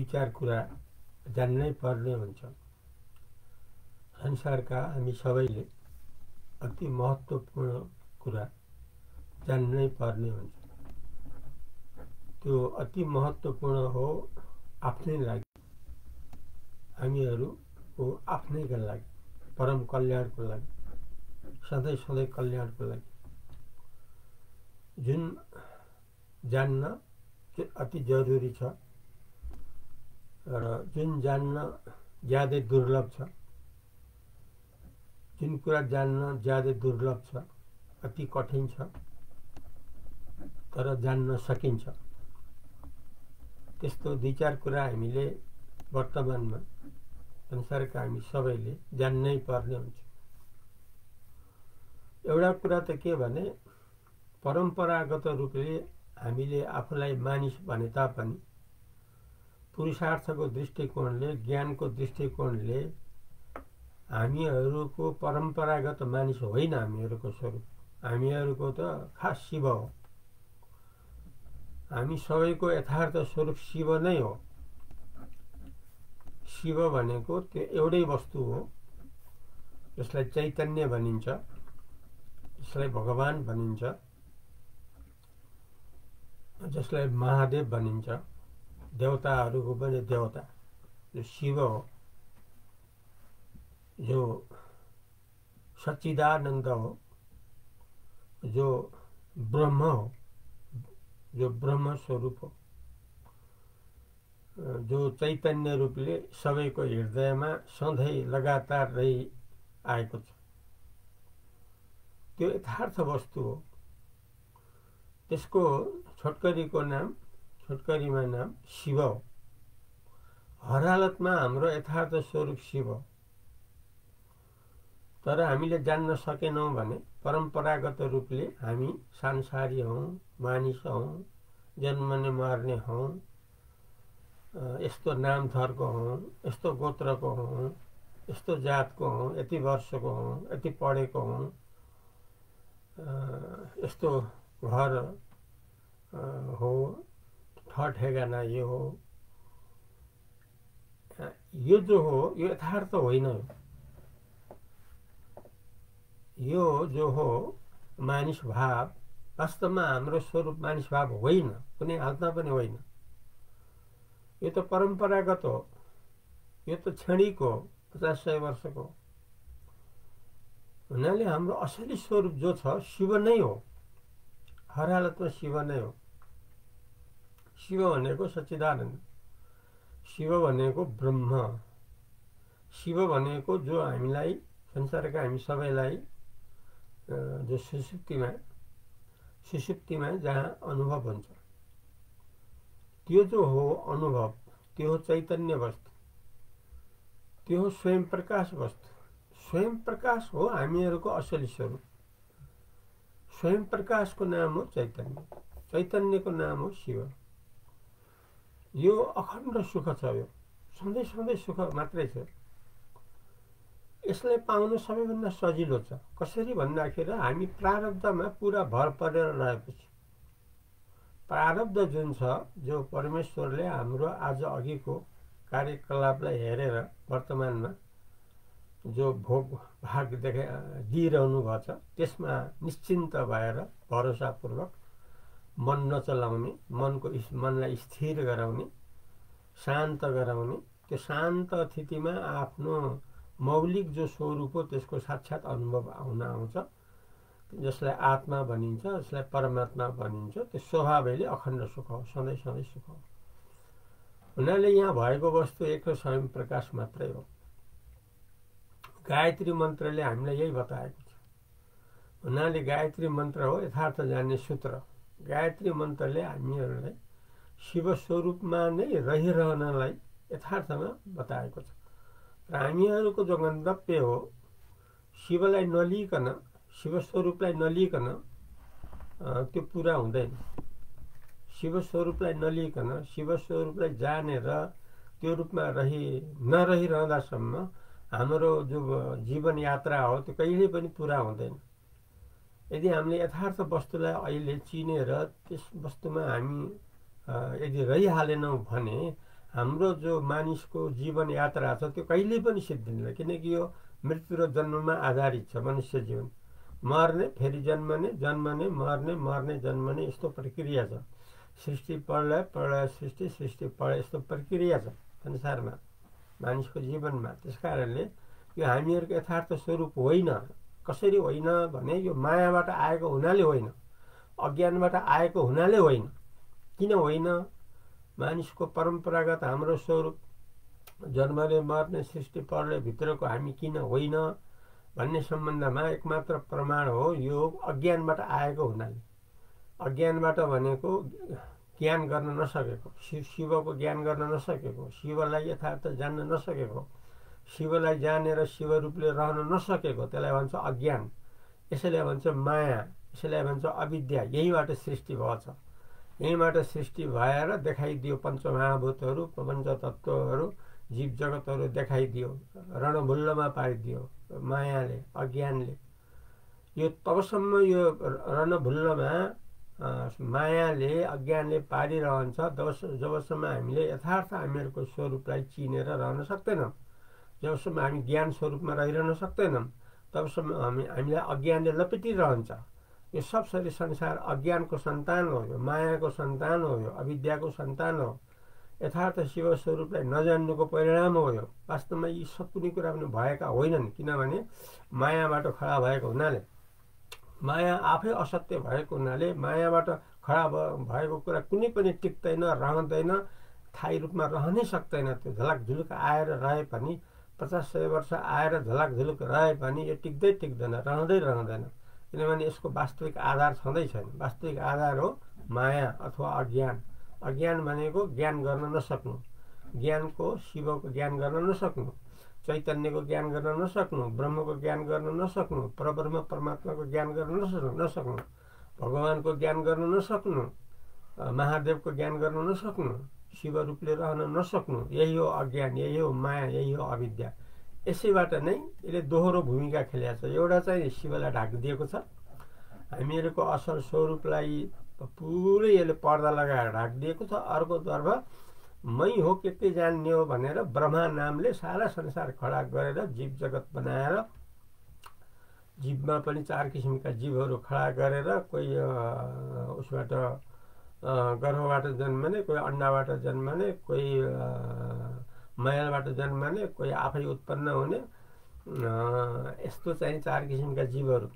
चार कुरा जान्नै पर्ने हुन्छ। संसारका हामी सबैले अति महत्त्वपूर्ण कुरा जान्नै पर्ने हुन्छ। त्यो अति महत्त्वपूर्ण हो आफ्नै लागि, हामीहरूको आफ्नैका लागि, परम कल्याणको लागि, सधैँ कल्याणको लागि जुन जान्न अति जरुरी छ र जुन जान्न ज्यादै दुर्लभ छ, जुन कुरा जान्न ज्यादै दुर्लभ छ, अति कठिन छ, तर जान्न सकिन्छ। त्यस्तो दुई चार कुरा हामीले वर्तमानमा संसारका हामी सबैले जान्नै पर्ने हुन्छ। एउटा कुरा त के भने परम्परागत रूपले हामीले आफूलाई मानिस भने तापनि पुरुषार्थको दृष्टिकोणले, ज्ञानको दृष्टिकोणले हामीहरूको परम्परागत मानिस होइन। हामीहरूको स्वरूप, हामीहरूको त खास शिव हो। हामी सबैको यथार्थ स्वरूप शिव नै हो। शिव भनेको त्यो एउटै वस्तु हो जसलाई चैतन्य भनिन्छ, जसलाई भगवान भनिन्छ, जसलाई महादेव भनिन्छ, देवताहरूको पनि देवता जो शिव हो, जो सच्चिदानन्द हो, जो ब्रह्म हो, जो ब्रह्म स्वरूप हो, जो चैतन्य रूपले सबैको हृदयमा सधैँ लगातार रही आएको छ। त्यो यथार्थ वस्तु हो। त्यसको छोटकरीमा नाम शिव हो। हर हालतमा हाम्रो यथार्थ स्वरूप शिव हो। तर हामीले जान्न सकेनौँ भने परम्परागत रूपले हामी सांसारी हौँ, मानिस हौँ, जन्मने मर्ने हौँ, यस्तो नाम थरको हौँ, यस्तो गोत्रको हौँ, यस्तो जातको हौँ, यति वर्षको हौँ, यति पढेको हौँ, यस्तो घर हो, ठेगाना यो हो। यो जो हो यो यथार्थ होइन। यो जो हो मानिस भाव, वास्तवमा हाम्रो स्वरूप मानिस भाव होइन, कुनै हालतमा पनि होइन। यो त परम्परागत हो, यो त क्षणिक हो, 50-100 वर्षको। हुनाले हाम्रो असली स्वरूप जो छ शिव नै हो। हर हालतमा शिव नै हो। शिव भनेको सच्चिदानन्द, शिव भनेको ब्रह्म, शिव भनेको जो हामीलाई संसारका हामी सबैलाई जो सुषुप्तिमा जहाँ अनुभव हुन्छ, त्यो जो हो अनुभव, त्यो हो चैतन्य वस्तु, त्यो हो स्वयं प्रकाश वस्तु। स्वयं प्रकाश हो हामीहरूको असली स्वरूप। स्वयं प्रकाशको नाम हो चैतन्य, चैतन्यको नाम हो शिव। यो अखण्ड सुख छ। यो सधैँ सुख मात्रै छ। यसलाई पाउन सबैभन्दा सजिलो छ। कसरी भन्दाखेरि हामी प्रारब्धमा पुरा भर परेर रहेपछि, प्रारब्ध जुन छ, जो परमेश्वरले हाम्रो आज अघिको कार्यकलापलाई हेरेर वर्तमानमा जो भोग भाग दिइरहनु भएको छ, त्यसमा निश्चिन्त भएर भरोसापूर्वक मन नचलाउने, मनलाई स्थिर गराउने, शान्त गराउने, त्यो शान्त स्थितिमा आफ्नो मौलिक जो स्वरूप हो त्यसको साक्षात अनुभव आउँछ, जसलाई आत्मा भनिन्छ, जसलाई परमात्मा भनिन्छ। त्यो स्वभावैले अखण्ड सुख हो, सधैँ सुख हो। हुनाले यहाँ भएको वस्तु एक स्वयं प्रकाश मात्रै हो। गायत्री मन्त्रले हामीलाई यही बताएको छ। हुनाले गायत्री मन्त्र हो यथार्थ जान्ने सूत्र। गायत्री मन्त्रले हामीहरूलाई शिव स्वरूपमा नै रहिरहनलाई यथार्थमा बताएको छ। र हामीहरूको जो गन्तव्य हो, शिवलाई नलिकन, शिव स्वरूपलाई नलिकन त्यो पुरा हुँदैन। शिव स्वरूपलाई नलिकन, शिव स्वरूपलाई जानेर त्यो रूपमा नरहिरहँदासम्म हाम्रो जो जीवन यात्रा हो त्यो कहिल्यै पनि पुरा हुँदैन। यदि हामीले यथार्थ वस्तुलाई अहिले चिनेर त्यस वस्तुमा हामी यदि रहिहालेनौँ भने हाम्रो जो मानिसको जीवन यात्रा छ त्यो कहिल्यै पनि सिद्धिँदैन, किनकि यो मृत्यु र जन्ममा आधारित छ। मनुष्य जीवन मर्ने, फेरि जन्मने, जन्मने, मर्ने, मर्ने, जन्मने, यस्तो प्रक्रिया छ। सृष्टि प्रलय, प्रलय सृष्टि, सृष्टि प्रलय, यस्तो प्रक्रिया छ संसारमा, मानिसको जीवनमा। त्यस कारणले यो हामीहरूको यथार्थ स्वरूप होइन। कसरी होइन भने यो मायाबाट आएको हुनाले होइन, अज्ञानबाट आएको हुनाले होइन। किन होइन? मानिसको परम्परागत हाम्रो स्वरूप जन्मले मर्ने सृष्टि प्रलय भित्रको हामी किन होइन भन्ने सम्बन्धमा एकमात्र प्रमाण हो यो अज्ञानबाट आएको हुनाले। अज्ञानबाट भनेको ज्ञान गर्न नसकेको, शिवको ज्ञान गर्न नसकेको, शिवलाई यथार्थ जान्न नसकेको, शिवलाई जानेर शिव रूपले रहन नसकेको, त्यसलाई भन्छ अज्ञान। यसैलाई भन्छ माया, यसैलाई भन्छ अविद्या। यहीँबाट सृष्टि भएछ। यहीँबाट सृष्टि भएर देखाइदियो पञ्चमहाभूतहरू, पञ्चतत्त्वहरू, जीव जगतहरू देखाइदियो, रणभुल्लमा पारिदियो मायाले, अज्ञानले। यो तबसम्म यो रणभुल्लमा मायाले, अज्ञानले पारिरहन्छ जबसम्म हामीले यथार्थ हामीहरूको स्वरूपलाई चिनेर रहन सक्दैनौँ, जबसम्म हामी ज्ञान स्वरूपमा रहिरहन सक्दैनौँ, तबसम्म हामीलाई अज्ञानले लपेटिरहन्छ। यो सब सरी संसार अज्ञानको सन्तान हो, यो मायाको सन्तान हो, यो अविद्याको सन्तान हो। यथार्थ शिव स्वरूपलाई नजान्नुको परिणाम हो यो। वास्तवमा यी सब कुनै कुरा पनि भएका होइनन्, किनभने मायाबाट खडा भएको हुनाले, माया आफै असत्य भएको हुनाले मायाबाट खडा भएको कुरा कुनै पनि टिक्दैन, रहँदैन, स्थायी रूपमा रहनै सक्दैन। त्यो झलकझुलुक आएर रहे पनि 50-100 वर्ष आएर झलकझुलुक रहे पनि यो टिक्दै टिक्दैन, रहँदै रहँदैन, किनभने यसको वास्तविक आधार छँदै छैन। वास्तविक आधार हो माया अथवा अज्ञान। अज्ञान भनेको ज्ञान गर्न नसक्नु, ज्ञानको शिवको ज्ञान गर्न नसक्नु, चैतन्यको ज्ञान गर्न नसक्नु, ब्रह्मको ज्ञान गर्न नसक्नु, परब्रह्म परमात्माको ज्ञान गर्न नसक्नु, भगवानको ज्ञान गर्न नसक्नु, महादेवको ज्ञान गर्न नसक्नु, शिव रूपले रहन नसक्नु। यही हो अज्ञान, यही हो माया, यही हो अविद्या। यसैबाट नै यसले दोहोरो भूमिका खेलेको छ। एउटा चाहिँ शिवलाई ढाकिदिएको छ, हामीहरूको असल स्वरूपलाई पुरै यसले पर्दा लगाएर ढाकिदिएको छ। अर्कोतर्फ मै हो के जान्ने हो भनेर ब्रह्मा नामले सारा संसार खडा गरेर जीव जगत बनाएर, जीवमा पनि 4 किसिमका जीवहरू खडा गरेर, कोही उसबाट गर्भबाट जन्मने, कोही अन्डाबाट जन्मने, कोही मयलबाट जन्मने, कोही आफै उत्पन्न हुने, यस्तो चाहिँ 4 किसिमका जीवहरू।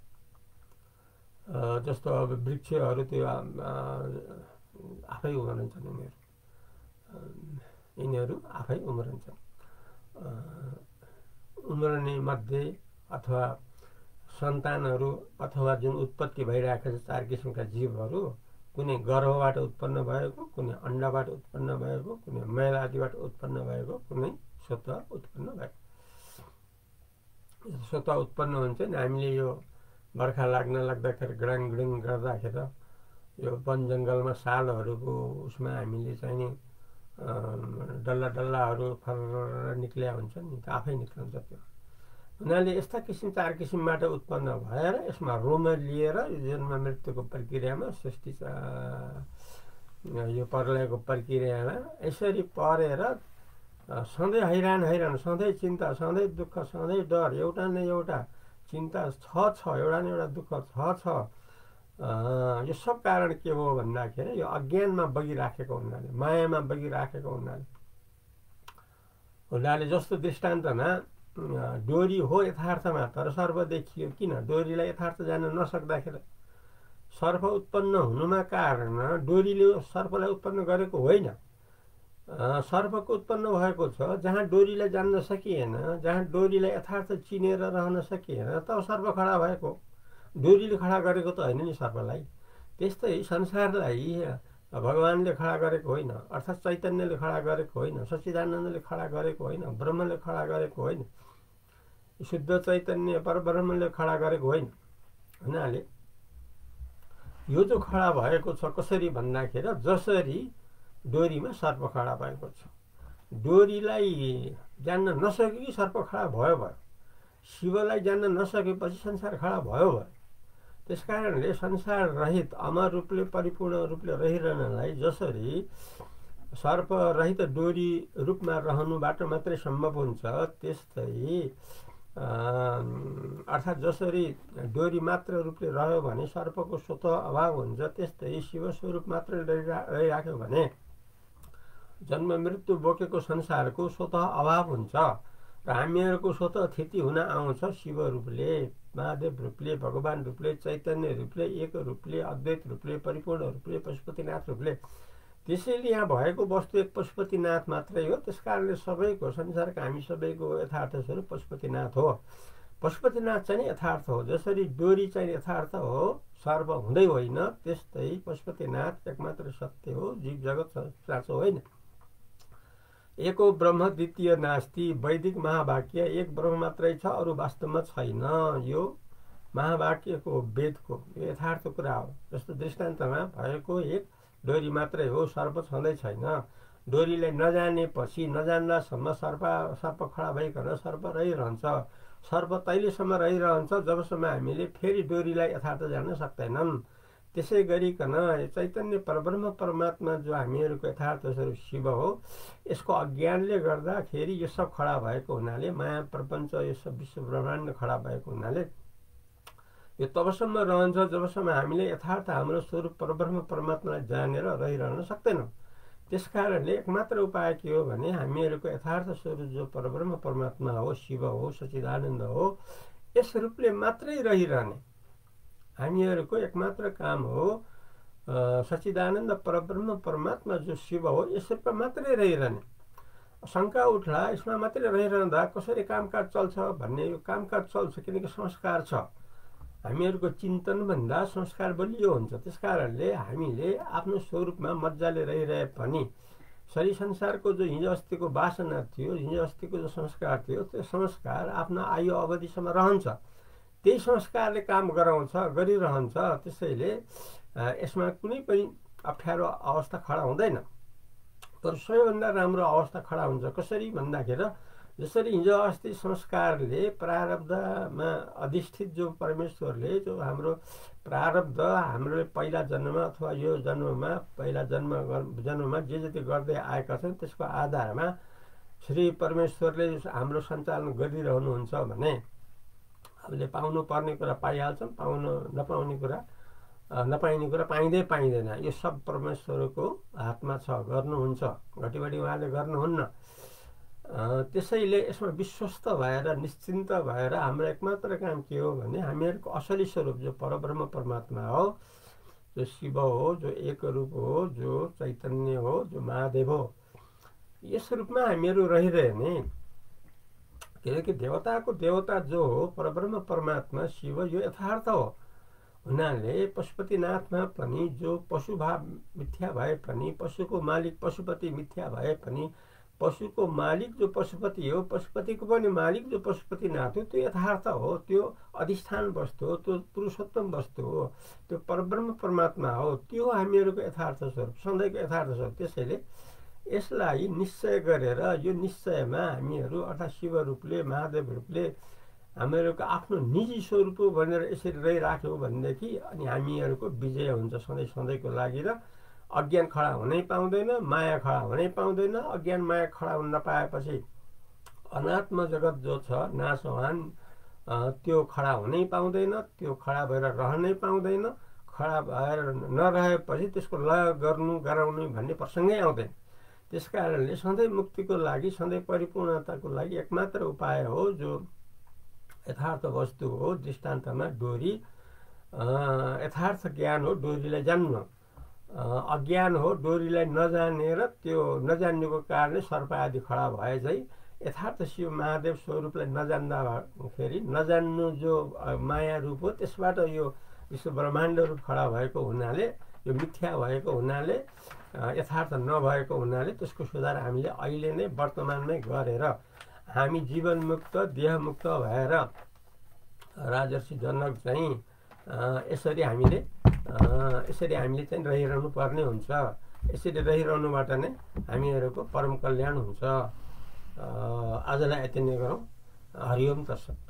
जस्तो अब वृक्षहरू त्यो आफै उम्रन्छन्, यिनीहरू आफै उम्रन्छन्। उम्रने मध्ये अथवा सन्तानहरू अथवा जुन उत्पत्ति भइरहेको छ 4 किसिमका जीवहरू, कुनै गर्भबाट उत्पन्न भएको, कुनै अन्डाबाट उत्पन्न भएको, कुनै मैल आदिबाट उत्पन्न भएको, कुनै स्वतः उत्पन्न भएको। स्वतः उत्पन्न हुन्छ नि। हामीले यो बर्खा लाग्दाखेरि गडाङ गुडुङ गर्दाखेरि यो वन जङ्गलमा सालहरूको उसमा हामीले चाहिँ डल्ला डल्लाहरू फर निक्लिया हुन्छ नि, त्यो आफै निक्लन्छ। त्यो हुनाले यस्ता किसिम 4 किसिमबाट उत्पन्न भएर यसमा रोम लिएर जन्म मृत्युको प्रक्रियामा, सृष्टि यो प्रलयको प्रक्रियामा यसरी परेर सधैँ हैरान, सधैँ चिन्ता, सधैँ दुःख, सधैँ डर, एउटा न एउटा चिन्ता छ, एउटा न एउटा दुःख छ। यो सब कारण के हो भन्दाखेरि यो अज्ञानमा बगिराखेको हुनाले, मायामा बगिराखेको हुनाले जस्तो दृष्टान्तमा डोरी हो यथार्थमा, तर सर्प देखियो। किन? डोरीलाई यथार्थ जान्न नसक्दाखेरि। सर्प उत्पन्न हुनुमा कारण डोरीले सर्पलाई उत्पन्न गरेको होइन, सर्पको उत्पन्न भएको छ। जहाँ डोरीलाई जान्न सकिएन, जहाँ डोरीलाई यथार्थ चिनेर रहन सकिएन, तब सर्प खडा भएको। डोरीले खडा गरेको त होइन नि सर्पलाई। त्यस्तै संसारलाई भगवानले खडा गरेको होइन, अर्थात् चैतन्यले खडा गरेको होइन, सच्चिदानन्दले खडा गरेको होइन, ब्रह्मले खडा गरेको होइन, शुद्ध चैतन्य परब्रह्मले खडा गरेको होइन। हुनाले यो जो खडा भएको छ कसरी भन्दाखेरि जसरी डोरीमा सर्प खडा भएको छ, डोरीलाई जान्न नसकेकी सर्प खडा भयो। शिवलाई जान्न नसकेपछि संसार खडा भयो। त्यसकारणले संसार रहित अमर रूपले परिपूर्ण रूपले रहिरहनलाई जसरी सर्परहित डोरी रूपमा रहनुबाट मात्रै सम्भव हुन्छ। त्यस्तै अर्थात् जसरी डोरी मात्र रूपले रह्यो भने सर्पको स्वतः अभाव हुन्छ, त्यस्तै शिव स्वरूप मात्र रहिराख्यो भने जन्म मृत्यु बोकेको संसारको स्वतः अभाव हुन्छ र हामीहरूको स्वतः स्थिति हुन आउँछ शिव रूपले, महादेव रूपले, भगवान रूपले, चैतन्य रूपले, एक रूपले, अद्वैत रूपले, परिपूर्ण रूपले, पशुपतिनाथ रूपले। त्यसैले यहाँ भएको वस्तु एक पशुपतिनाथ मात्रै हो। त्यसकारणले सबैको, संसारका हामी सबैको यथार्थ स्वरूप पशुपतिनाथ हो। पशुपतिनाथ चाहिँ यथार्थ हो। जसरी डोरी चाहिँ यथार्थ हो, सर्व हुँदै होइन, त्यस्तै पशुपतिनाथ एकमात्र सत्य हो, जीव जगत साँचो होइन। एको ब्रह्म द्वितीय नास्ति, वैदिक महावाक्य एक ब्रह्म मात्रै छ, अरू वास्तवमा छैन। यो महावाक्यको, वेदको यथार्थ कुरा हो। जस्तो दृष्टान्तमा भएको एक डोरी मात्रै हो, सर्प छँदै छैन। डोरीलाई नजानेपछि, नजान्दासम्म सर्प खडा भइकन सर्प रहिरहन्छ। सर्प तैलेसम्म रहिरहन्छ जबसम्म हामीले फेरि डोरीलाई यथार्थ जान्न सक्दैनौँ। त्यसै गरिकन चैतन्य परब्रह्म परमात्मा जो हामीहरूको यथार्थ स्वरूप शिव हो, यसको अज्ञानले गर्दाखेरि यो सब खडा भएको हुनाले, माया प्रपञ्च यो सब विश्व ब्रह्माण्ड खडा भएको हुनाले यो तबसम्म रहन्छ जबसम्म हामीले यथार्थ हाम्रो स्वरूप परब्रह्म परमात्मालाई जानेर रहिरहन सक्दैनौँ। त्यसकारणले एकमात्र उपाय के हो भने हामीहरूको यथार्थ स्वरूप जो परब्रह्म परमात्मा हो, शिव हो, सच्चिदानन्द हो, यस रूपले मात्रै रहिरहने हामीहरूको एकमात्र काम हो। सच्चिदानन्द परब्रह्म परमात्मा जो शिव हो, यस रूपमा मात्रै रहिरहने। शङ्का उठ्ला, यसमा मात्रै रहिरहँदा कसरी कामकाज चल्छ भन्ने। यो कामकाज चल्छ किनकि संस्कार छ। हामीहरूको चिन्तनभन्दा संस्कार बलियो हुन्छ। त्यसकारणले हामीले आफ्नो स्वरूपमा मजाले रहिरहे पनि शरीर संसारको जो हिजो अस्तिको वासना थियो, हिजो अस्तिको जो संस्कार थियो, त्यो संस्कार आफ्नो आयु अवधिसम्म रहन्छ। त्यही संस्कारले काम गराउँछ, गरिरहन्छ। त्यसैले यसमा कुनै पनि अप्ठ्यारो अवस्था खडा हुँदैन। तर सबैभन्दा राम्रो अवस्था खडा हुन्छ कसरी भन्दाखेरि, जसरी हिजो अस्ति संस्कारले प्रारब्धमा अधिष्ठित जो परमेश्वरले जो हाम्रो प्रारब्ध हाम्रो पहिला जन्ममा अथवा यो जन्ममा, पहिला जन्ममा जे जति गर्दै आएका छन् त्यसको आधारमा श्री परमेश्वरले हाम्रो सञ्चालन गरिरहनुहुन्छ भने हामीले पाउनु पर्ने कुरा पाइहाल्छौँ, नपाइने कुरा पाइँदैन। यो सब परमेश्वरको हातमा छ, गर्नुहुन्छ। घटिबढी उहाँले गर्नुहुन्न। त्यसैले यसमा विश्वस्त भएर, निश्चिन्त भएर हाम्रो एकमात्र काम के हो भने हामीहरूको असली स्वरूप जो परब्रह्म परमात्मा हो, जो शिव हो, जो एक रूप हो, जो चैतन्य हो, जो महादेव हो, यस रूपमा हामीहरू रहिरहने। किनकि देवताको देवता जो हो परब्रह्म परमात्मा शिव, यो यथार्थ हो हुनाले पशुपतिनाथमा पनि जो पशुभाव मिथ्या भए पनि, पशुको मालिक पशुपति मिथ्या भए पनि, पशुको मालिक जो पशुपति हो, पशुपतिको पनि मालिक जो पशुपतिनाथ हो, त्यो यथार्थ हो। त्यो अधिष्ठान वस्तु हो, त्यो पुरुषोत्तम वस्तु हो, त्यो परब्रह्म परमात्मा हो। त्यो हामीहरूको यथार्थ स्वरूप, सधैँको यथार्थ स्वरूप। त्यसैले यसलाई निश्चय गरेर यो निश्चयमा हामीहरू अर्थात् शिव रूपले, महादेव रूपले हामीहरूको आफ्नो निजी स्वरूप भनेर यसरी रहिराख्यौँ भनेदेखि अनि हामीहरूको विजय हुन्छ सधैँको लागि। र अज्ञान खडा हुनै पाउँदैन, माया खडा हुनै पाउँदैन। अज्ञान माया खडा हुन नपाएपछि अनात्म जगत जो छ नाशवान, त्यो खडा हुनै पाउँदैन, त्यो खडा भएर रहनै पाउँदैन। खडा भएर नरहेपछि त्यसको लय गराउनु भन्ने प्रसङ्गै आउँदैन। त्यसकारणले सधैँ मुक्तिको लागि, सधैँ परिपूर्णताको लागि एकमात्र उपाय हो जो यथार्थ वस्तु हो। दृष्टान्तमा डोरी यथार्थ ज्ञान हो, डोरीलाई जान्नु। अज्ञान हो, डोरीलाई नजानेर त्यो नजान्नुको कारणले सर्प आदि खडा भए चाहिँ यथार्थ शिव महादेव स्वरूपलाई नजान्दाखेरि, नजान्नु जो माया रूप हो, त्यसबाट यो विश्व ब्रह्माण्ड रूप खडा भएको हुनाले, यो मिथ्या भएको हुनाले, यथार्थ नभएको हुनाले त्यसको सुधार हामीले अहिले नै वर्तमानमै गरेर हामी जीवनमुक्त देहमुक्त भएर राजर्षि जनक चाहिँ यसरी हामीले चाहिँ रहिरहनु पर्ने हुन्छ। यसरी रहिरहनुबाट नै हामीहरूको परम कल्याण हुन्छ। आजलाई यति नै गरौँ। हरिओम तत्सत।